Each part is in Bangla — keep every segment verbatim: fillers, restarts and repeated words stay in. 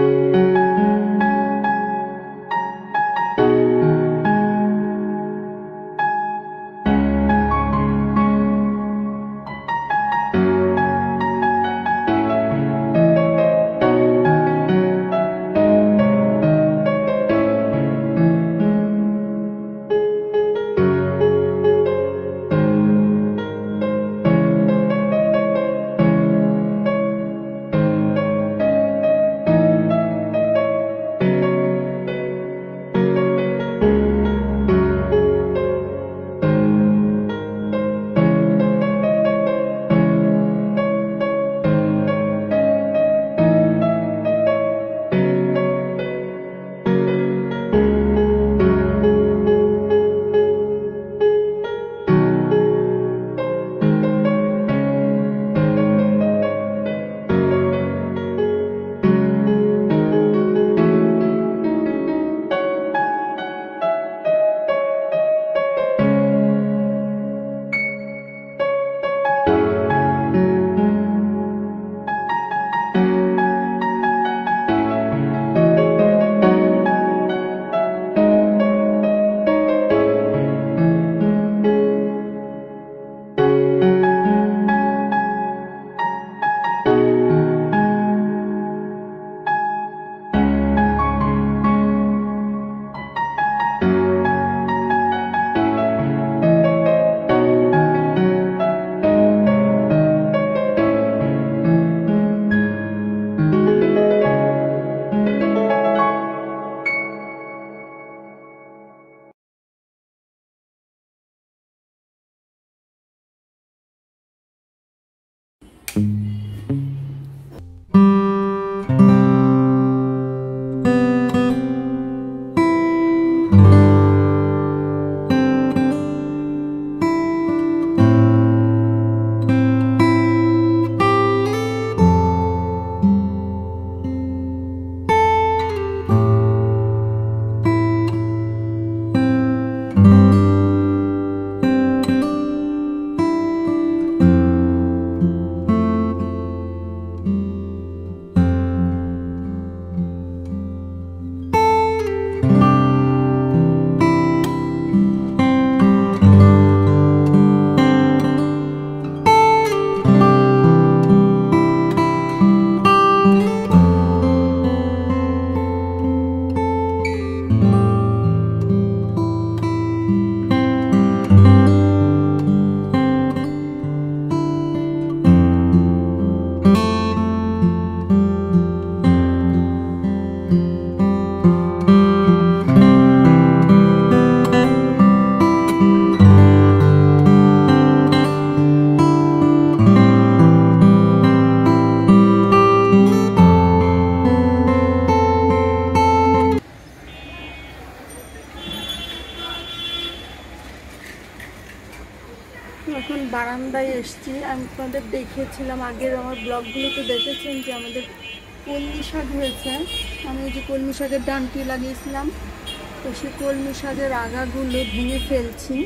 এখন বারান্দায় এসেছি। আমি আপনাদের দেখিয়েছিলাম আগের আমার ব্লগগুলোতে দেখেছেন যে আমাদের কলমি শাক হয়েছে। আমি যে কলমি শাকের ডানটি লাগিয়েছিলাম, তো সেই কলমি শাকের আগাগুলো ভেঙে ফেলছি।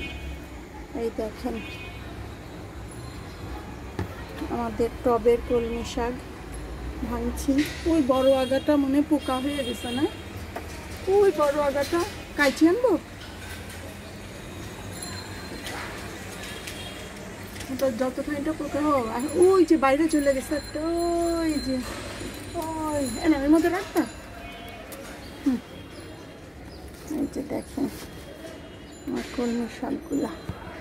এই দেখেন আমাদের টবের কলমি শাক ভাঙছি। ওই বড় আগাটা মনে পোকা হয়ে গেছে না? ওই বড় আগাটা কাইচি আনবো, যতখানিটা পোকা হোক। আর ওই যে বাইরে চলে গেছে একটা, ওই যে ওই এর মধ্যে রাখতা। হুম, এই যে দেখেন আমার কলমি শাকগুলা।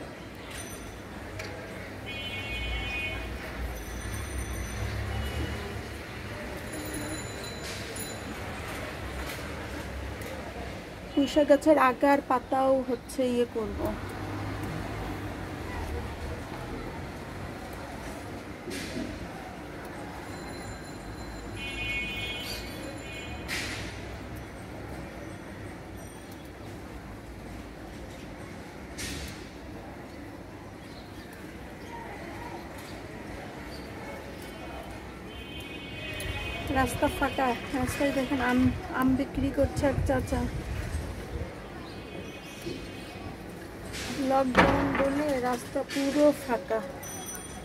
পুঁইশাক গাছের আগার পাতাও হচ্ছে ইয়ে করবো, রাস্তা ফাঁকা। রাস্তায় দেখেন আম আম বিক্রি করছে এক চাচা। লকডাউন বলে রাস্তা পুরো ফাঁকা,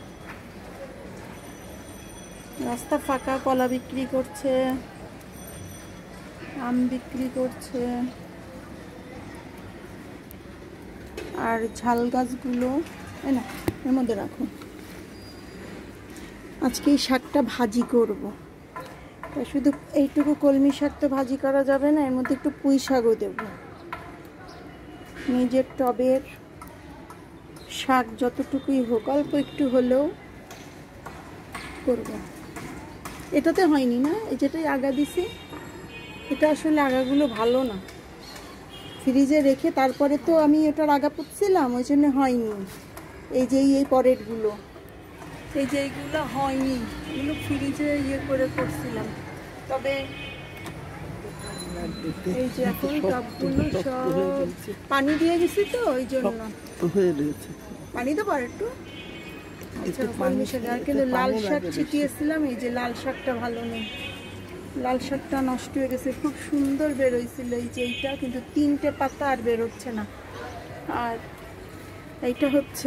রাস্তা ফাঁকা। কলা বিক্রি করছে, আম বিক্রি করছে, আর ঝাল গাছগুলো না এর মধ্যে রাখো। আজকে এই শাকটা ভাজি করব। শুধু এইটুকু কলমি শাক তো ভাজি করা যাবে না, এর মধ্যে একটু পুঁই শাকও দেব। নিজের টবের শাক যতটুকুই হোক, অল্প একটু হলেও করব। এটাতে হয়নি না, এই যেটাই আগা দিছি, এটা আসলে আগাগুলো ভালো না। ফ্রিজে রেখে তারপরে তো আমি এটার আগা পুঁতছিলাম, ওই জন্য হয়নি। এই যে এই পরেরগুলো, এই যে এইগুলো হয়নি, এগুলো ফ্রিজে ইয়ে করে করছিলাম। তবে এই যে এখন টবগুলো সব পানি দিয়ে গেছি তো ওই জন্য পানি দেবো আর একটু। আচ্ছা কলমি শাক, আর কিন্তু লাল শাক ছিটিয়েছিলাম, এই যে লাল শাকটা ভালো নেই, লাল শাকটা নষ্ট হয়ে গেছে। খুব সুন্দর বেরোইছিল এই যে এইটা, কিন্তু তিনটে পাতা আর বেরোচ্ছে না। আর এইটা হচ্ছে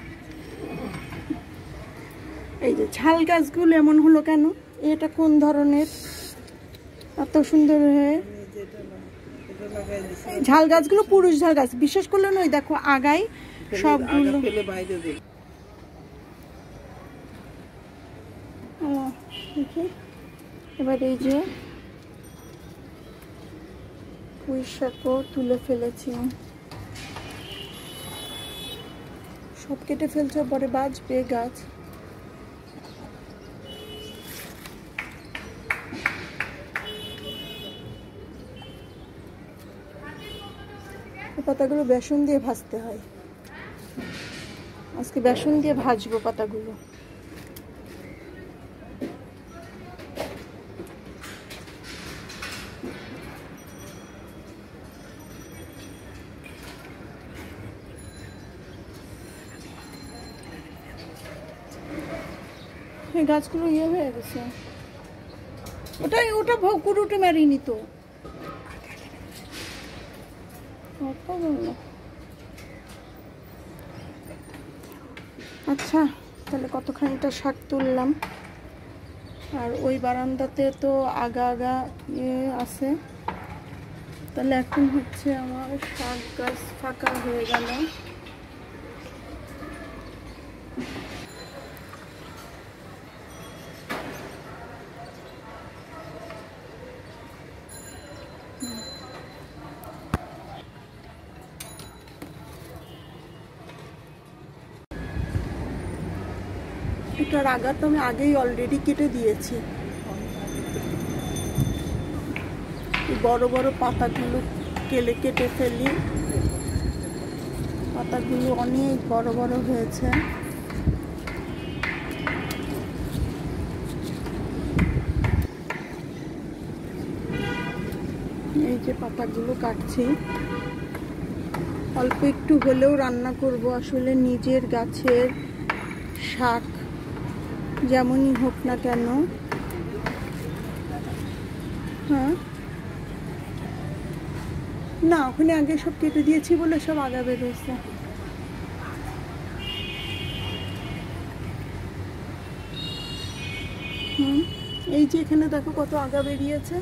এই যে ঝাল গাছগুলো এমন হলো কেন? এটা কোন ধরনের এত সুন্দর হয়ে? ঝাল গাছগুলো পুরুষ ঝাল গাছ, বিশেষ করলে নয়, দেখো আগায় সবগুলো। এবার এই যে পুঁই শাকও তুলে ফেলেছি, সব কেটে ফেলছে, পরে বাঁচবে গাছ। পাতাগুলো বেসন দিয়ে ভাজতে হয়, আজকে বেসন দিয়ে ভাজবো পাতাগুলো। এই গাছগুলো ইয়ে হয়ে গেছে, ওটাই ওটা কুড়ুটে মারিনি তো। আচ্ছা তাহলে কতখানিটা শাক তুললাম, আর ওই বারান্দাতে তো আগা আগা ইয়ে আছে। তাহলে এখন হচ্ছে আমার শাক গাছ ফাঁকা হয়ে গেল। এটার আগা তো আমি আগেই অলরেডি কেটে দিয়েছি। বড় বড় পাতাগুলো কেলে কেটে ফেলি, পাতাগুলো অনেক বড় বড় হয়েছে। এই যে পাতাগুলো কাটছি, অল্প একটু হলেও রান্না করব। আসলে নিজের গাছের শাক যেমনই হোক না কেন, হ্যাঁ না ওখানে আগে সব কেটে দিয়েছি বলে সব আগা বেরোচ্ছে। হুম এই যে এখানে দেখো কত আগা বেরিয়েছে।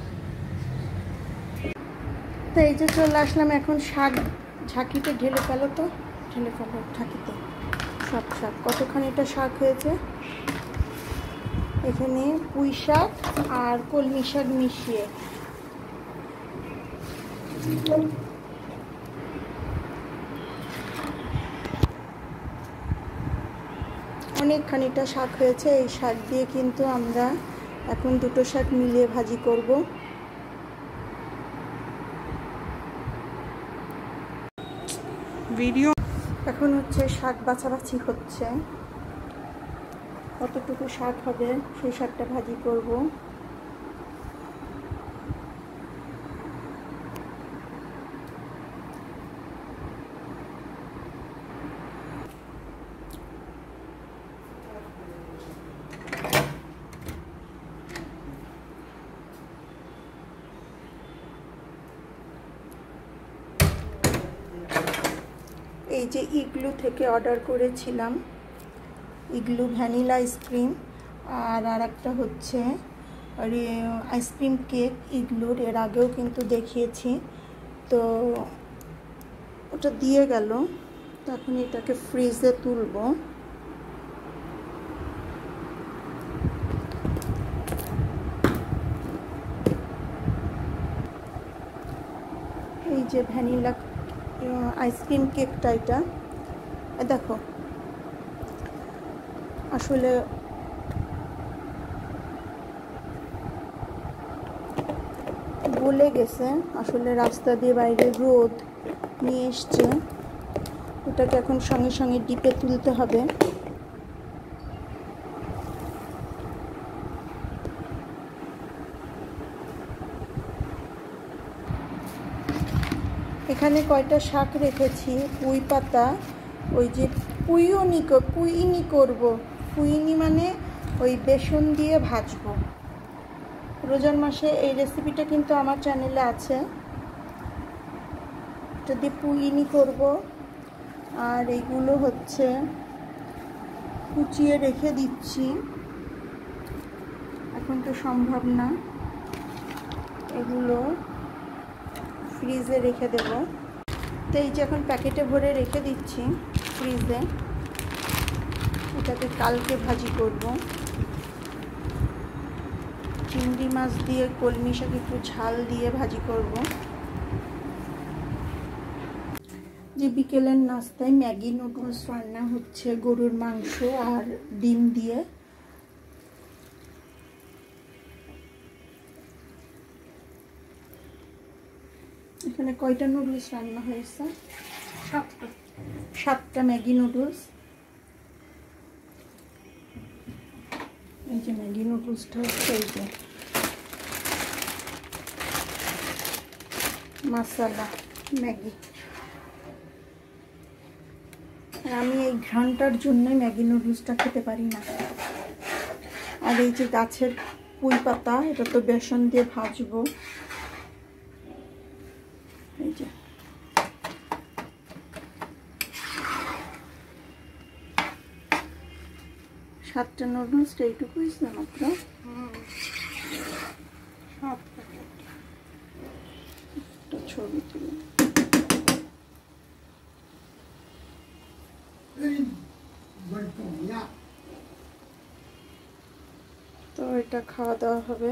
তো এই যে চলে আসলাম এখন শাক ঝাঁকিতে ঢেলে ফেলো, তো ঢেলে ফেলো ঝাঁকিতে সব শাক। কতখানি এটা শাক হয়েছে, এখানে পুঁই শাক আর কলমি শাক মিশিয়ে। অনেকখানিটা শাক হয়েছে, এই শাক দিয়ে কিন্তু আমরা এখন দুটো শাক মিলিয়ে ভাজি করব। ভিডিও এখন হচ্ছে শাক বাছাবাছি হচ্ছে, কতটুকু শাক হবে সেই শাকটা ভাজি করব। এই যে ইগলু থেকে অর্ডার করেছিলাম, ইগলু ভ্যানিলা আইসক্রিম, আর আর একটা হচ্ছে আর আইসক্রিম কেক এগুলোর এর আগেও কিন্তু দেখিয়েছি। তো ওটা দিয়ে গেল, তখন এটাকে ফ্রিজে তুলব। এই যে ভ্যানিলা আইসক্রিম কেকটা, এটা দেখো আসলে গলে গেছে, আসলে রাস্তা দিয়ে বাইরে রোদ নিয়ে এসছে। এটাকে এখন সঙ্গে সঙ্গে ডিপে তুলতে হবে। এখানে কয়টা শাক রেখেছি, পুঁই পাতা, ওই যে পুইনি পুইনি করব, পুইনি মানে ওই বেসন দিয়ে ভাজবো। রোজার মাসে এই রেসিপিটা কিন্তু আমার চ্যানেলে আছে। এটা দিয়ে পুইনি করব। আর এগুলো হচ্ছে কুচিয়ে রেখে দিচ্ছি, এখন তো সম্ভব না, এগুলো ফ্রিজে রেখে দেব। তো এই যে এখন প্যাকেটে ভরে রেখে দিচ্ছি ফ্রিজে, এটাকে কালকে ভাজি করব। চিংড়ি মাছ দিয়ে কলমি শাক একটু ঝাল দিয়ে ভাজি করব। যে বিকেলের নাস্তায় ম্যাগি নুডলস রান্না হচ্ছে, গরুর মাংস আর ডিম দিয়ে। এখানে কয়টা নুডলস রান্না হয়েছে? সাতটা সাতটা ম্যাগি নুডলস। এই যে ম্যাগি নুডলসটা হচ্ছে এই যে মশলা ম্যাগি। আমি এই ঘ্রাণটার জন্যই ম্যাগি নুডলসটা খেতে পারি না। আর এই যে গাছের পুঁই পাতা, এটা তো বেসন দিয়ে ভাজবো। এই যে সাতটা নুডলসটা এইটুকুই মাত্র। একটা ছবি তুলে তো এটা খাওয়া দাওয়া হবে।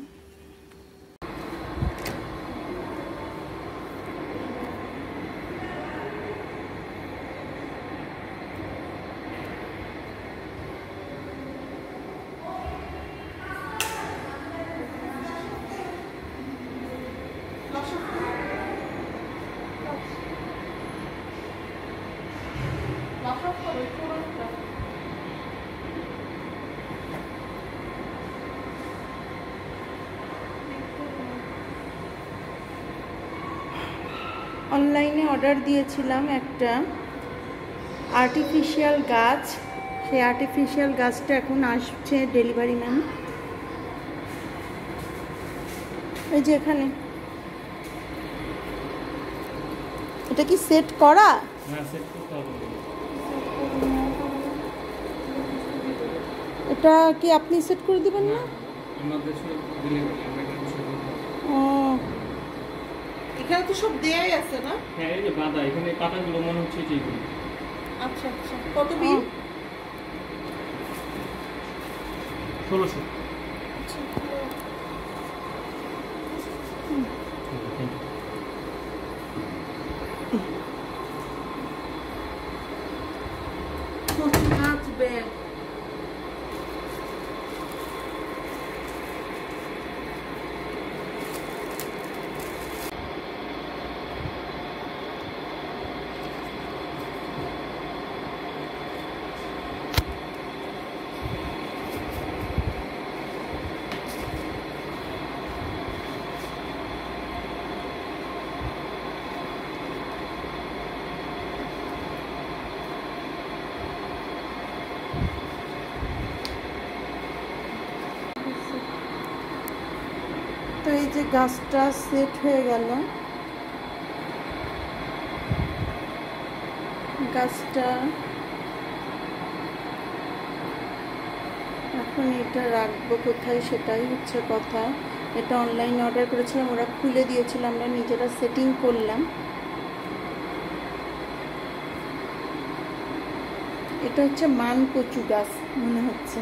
অনলাইনে অর্ডার দিয়েছিলাম একটা আর্টিফিশিয়াল গাছ, সেই আর্টিফিশিয়াল গাছটা এখন আসছে ডেলিভারি ম্যান। এই যে এখানে, এটা কি সেট করা? হ্যাঁ, সেট করতে হবে। এটা কি আপনি সেট করে দিবেন না? আমাদের সব ডেলিভারি আমরা এখানে সব। ও, এখানে তো সব দেয়াই আছে না? হ্যাঁ, এই যে বাঁধা, এখানে পাতাগুলো মনে হচ্ছে যে এইগুলো। আচ্ছা আচ্ছা, কত বিল? ষোলোশো। আচ্ছা, ব্যাগ। তো এই যে গাছটা সেট হয়ে গেল, গাছটা এখন এটা রাখবো কোথায় সেটাই হচ্ছে কথা। এটা অনলাইনে অর্ডার করেছিলাম, ওরা খুলে দিয়েছিল, আমরা নিজেরা সেটিং করলাম। এটা হচ্ছে মান কচু গাছ মনে হচ্ছে।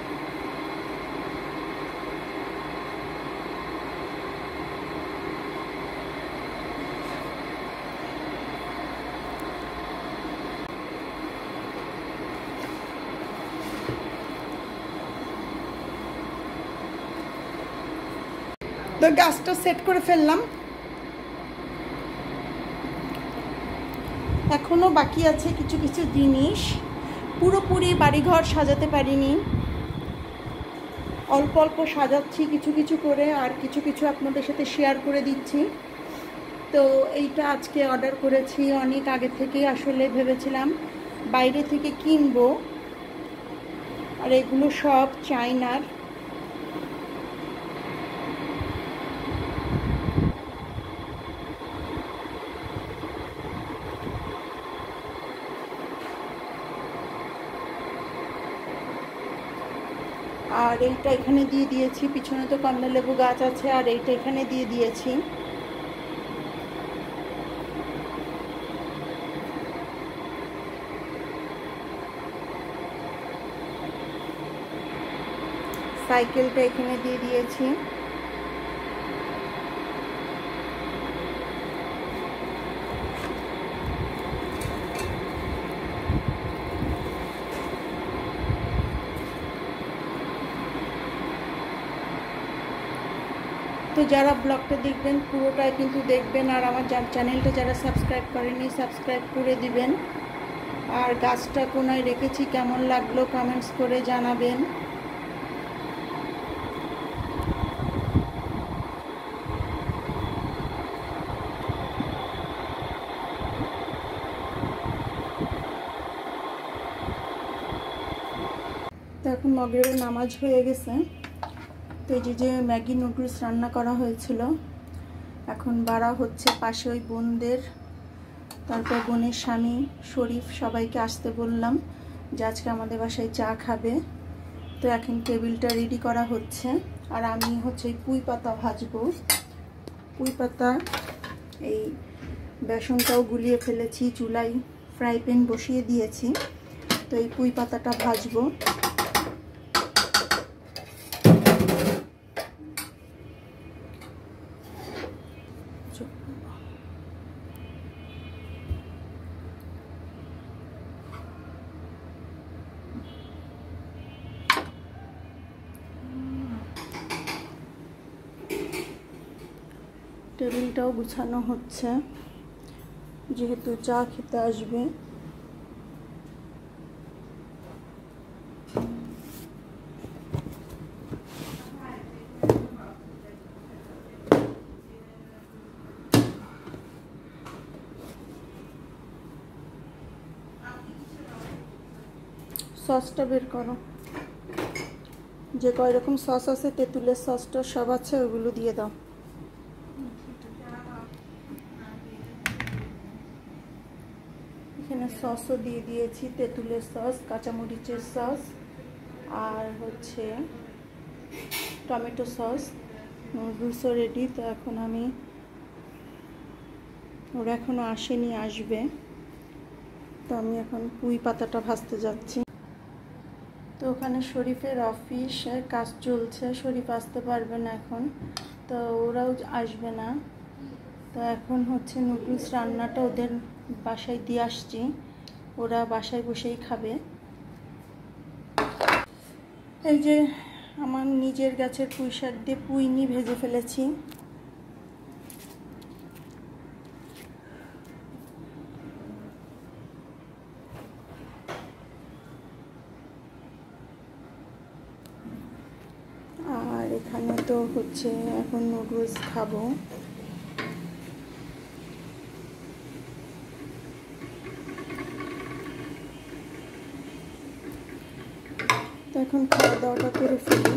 তো গাছটা সেট করে ফেললাম। এখনো বাকি আছে কিছু কিছু জিনিস, পুরোপুরি বাড়িঘর সাজাতে পারিনি, অল্প অল্প সাজাচ্ছি কিছু কিছু করে, আর কিছু কিছু আপনাদের সাথে শেয়ার করে দিচ্ছি। তো এইটা আজকে অর্ডার করেছি, অনেক আগে থেকেই আসলে ভেবেছিলাম বাইরে থেকে কিনবো। আর এগুলো সব চায়নার। আর এইটা এখানে দিয়ে দিয়েছি, পিছনে তো কমলা লেবু গাছ আছে, আর এইটা এখানে দিয়ে দিয়েছি। সাইকেলটা এখানে দিয়ে দিয়েছি। তো যারা ব্লগটা দেখবেন পুরোটাই কিন্তু দেখবেন, আর আমার চ্যানেলটা যারা সাবস্ক্রাইব করেনি সাবস্ক্রাইব করে দিবেন। আর গাছটা কোনায় রেখেছি কেমন লাগলো কমেন্টস করে জানাবেন। তো এখন মগেরও নামাজ হয়ে গেছে। তো এই যে যে ম্যাগি নুডলস রান্না করা হয়েছিল, এখন বাড়া হচ্ছে পাশে ওই বোনদের, তারপর বোনের স্বামী শরীফ, সবাইকে আসতে বললাম যে আজকে আমাদের বাসায় চা খাবে। তো এখন টেবিলটা রেডি করা হচ্ছে। আর আমি হচ্ছে পুঁই পাতা ভাজবো। পুঁই পাতা এই বেসনটাও গুলিয়ে ফেলেছি, চুলায় ফ্রাই প্যান বসিয়ে দিয়েছি। তো এই পুঁই পাতাটা ভাজবো। টেবিলটাও গুছানো হচ্ছে, যেহেতু চা খেতে আসবে। সসটা বের করো, যে কয় রকম সস আছে, তেঁতুলের সসটা সব আছে, ওগুলো দিয়ে দাও। এখানে সসও দিয়ে দিয়েছি, তেঁতুলের সস, কাঁচামরিচের সস, আর হচ্ছে টমেটো সস। নুডলসও রেডি। তো এখন আমি, ওরা এখনও আসেনি, আসবে। তো আমি এখন পুঁই পাতাটা ভাজতে যাচ্ছি। তো ওখানে শরীফের অফিস কাজ চলছে, শরীফ আসতে পারবে না এখন, তো ওরাও আসবে না। তো এখন হচ্ছে নুডলস রান্নাটা ওদের বাসায় দিয়ে আসছি, ওরা বাসায় বসেই খাবে। এই যে আমার নিজের গাছের পুঁই শাক দিয়ে পুঁইনি ভেজে ফেলেছি। আর এখানে তো হচ্ছে এখন নুডলস খাবো। তো এখন খাওয়া দাওয়াটা করে ফেলি।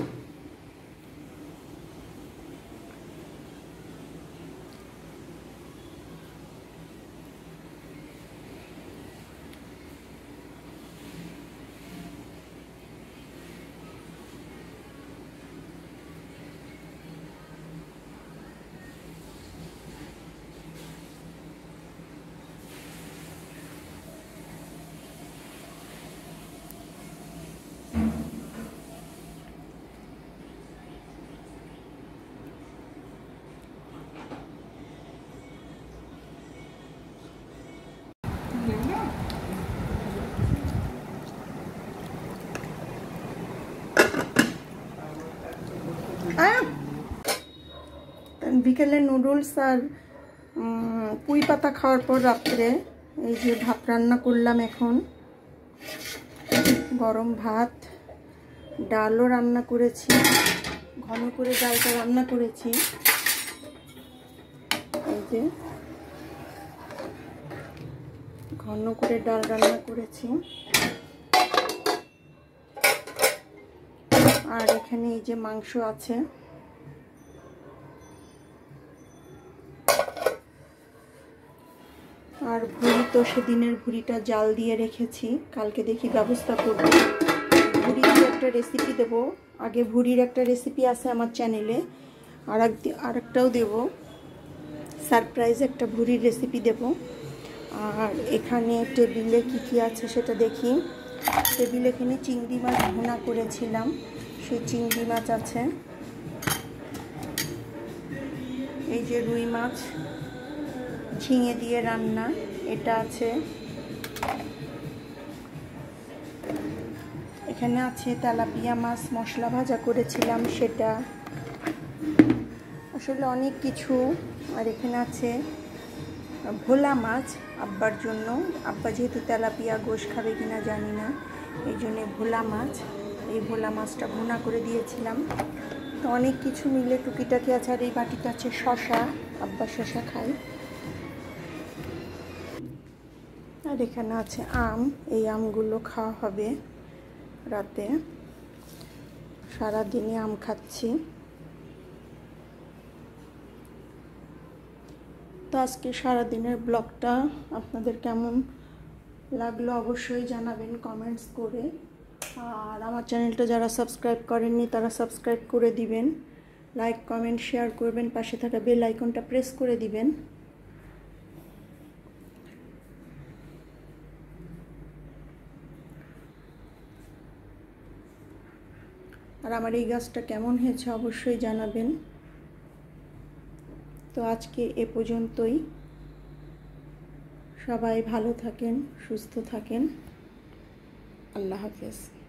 বিকেলে নুডলস আর পুঁই পাতা খাওয়ার পর রাত্রে এই যে ভাত রান্না করলাম। এখন গরম ভাত, ডালও রান্না করেছি, ঘন করে ডালটা রান্না করেছি। এই যে ঘন করে ডাল রান্না করেছি। আর এখানে এই যে মাংস আছে। আর ভুড়ি তো সেদিনের ভুড়িটা জাল দিয়ে রেখেছি, কালকে দেখি ব্যবস্থা করব। ভুড়ির একটা রেসিপি দেব, আগে ভুড়ির একটা রেসিপি আছে আমার চ্যানেলে, আর আর একটাও দেবো, সারপ্রাইজ একটা ভুড়ির রেসিপি দেব। আর এখানে টেবিলে কি কি আছে সেটা দেখি। টেবিলে এখানে চিংড়ি মাছ ভুনা করেছিলাম, সেই চিংড়ি মাছ আছে। এই যে রুই মাছ ঝিঙে দিয়ে রান্না, এটা আছে। এখানে আছে তেলাপিয়া মাছ মশলা ভাজা করেছিলাম সেটা, আসলে অনেক কিছু। আর এখানে আছে ভোলা মাছ আব্বার জন্য, আব্বা যেহেতু তেলাপিয়া গোশ খাবে কিনা জানি না, এই জন্যে ভোলা মাছ, এই ভোলা মাছটা ভুনা করে দিয়েছিলাম। তো অনেক কিছু মিলে টুকিটাকি আছে। আর এই বাটিটা আছে শশা, আব্বা শশা খায়। আর এখানে আছে আম, এই আমগুলো খাওয়া হবে রাতে। সারাদিনে আম খাচ্ছি। তো আজকে সারাদিনের ব্লগটা আপনাদের কেমন লাগলো অবশ্যই জানাবেন কমেন্টস করে। আর আমার চ্যানেলটা যারা সাবস্ক্রাইব করেননি তারা সাবস্ক্রাইব করে দিবেন, লাইক কমেন্ট শেয়ার করবেন, পাশে থাকা বেল আইকনটা প্রেস করে দিবেন। আর আমার এই গাছটা কেমন হয়েছে অবশ্যই জানাবেন। তো আজকে এ পর্যন্তই। সবাই ভালো থাকেন, সুস্থ থাকেন। আল্লাহ হাফেজ।